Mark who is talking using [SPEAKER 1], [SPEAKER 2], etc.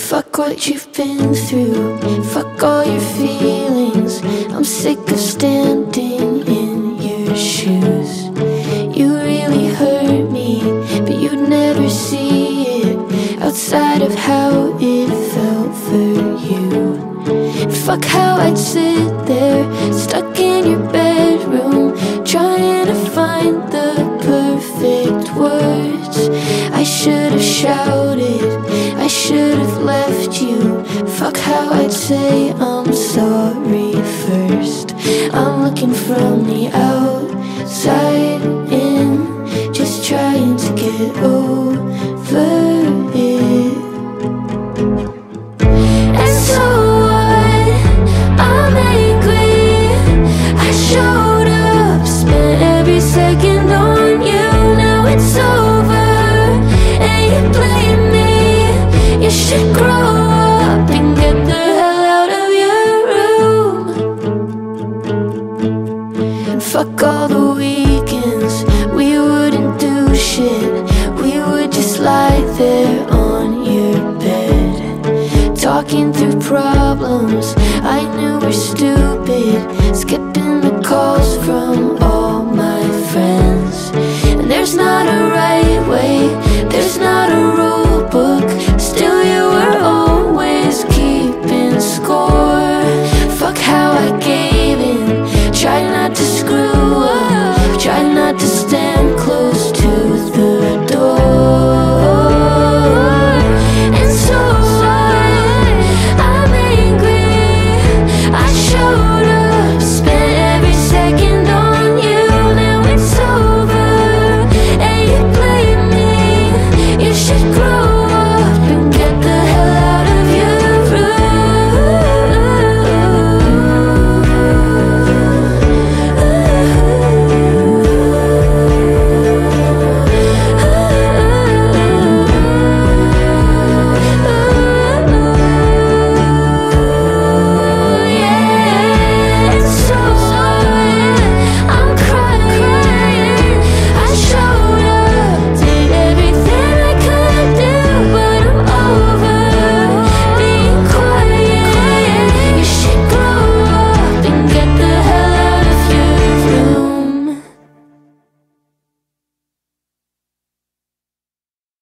[SPEAKER 1] Fuck what you've been through, fuck all your feelings. I'm sick of standing in your shoes. You really hurt me, but you'd never see it outside of how it felt for you. Fuck how I'd sit there, stuck in your bedroom, trying to find the perfect words. I should have shouted, I should have left you. Fuck how I'd say I'm sorry first. I'm looking from the outside in, just trying to get over it. And so what? I'm angry. I showed up, spent every second on you. Now it's over and you blame me. You should grow up and get the hell out of your room. And fuck all the weekends, we wouldn't do shit. We would just lie there on your bed, talking through problems I knew were stupid, skipping the calls from all my friends. And there's not a right way, there's not a wrong